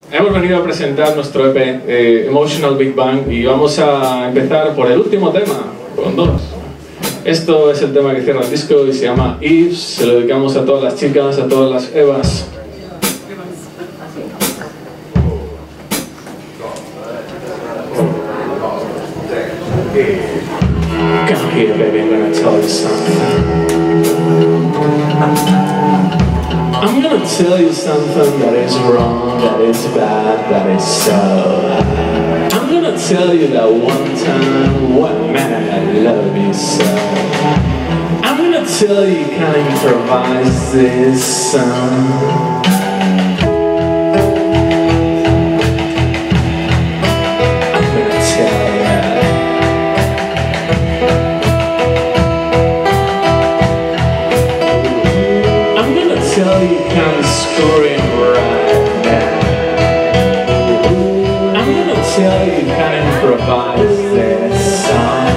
Hemos venido a presentar nuestro EP, Emotional Big Bang, y vamos a empezar por el último tema, con dos. Esto es el tema que cierra el disco y se llama Eve. Se lo dedicamos a todas las chicas, a todas las Evas. Come here, baby, I'm gonna tell you something. I'm gonna tell you something that is wrong, that is bad, that is so. I'm gonna tell you that one time, one man, I love you so. I'm gonna tell you, can I improvise this song? You can scream right now. I'm gonna tell you can improvise this song.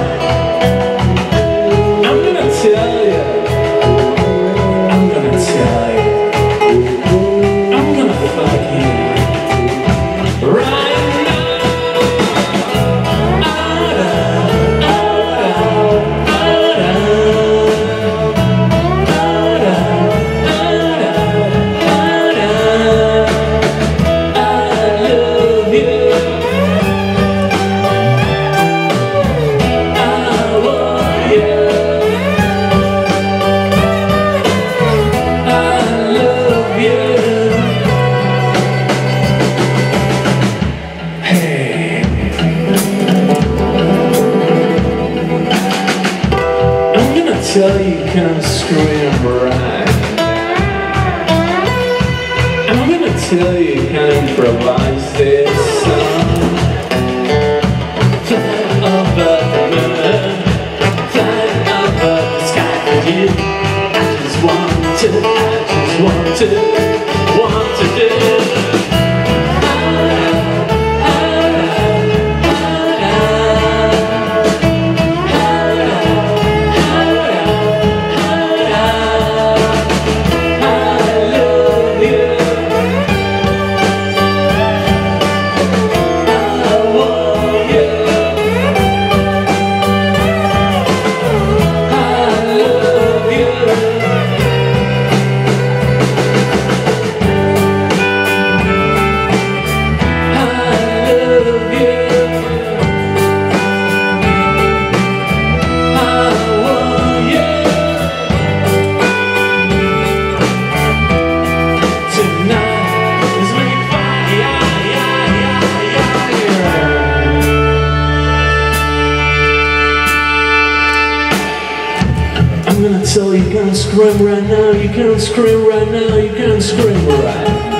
I'm gonna tell you. I'm gonna tell you. I'm gonna fuck you right now. Tell you can scream right. I'm gonna tell you can improvise this song. Fly above the moon, fly above the sky for you. I just want to do. I'm gonna tell you, you can't scream right now, you can't scream right now, you can't scream right now.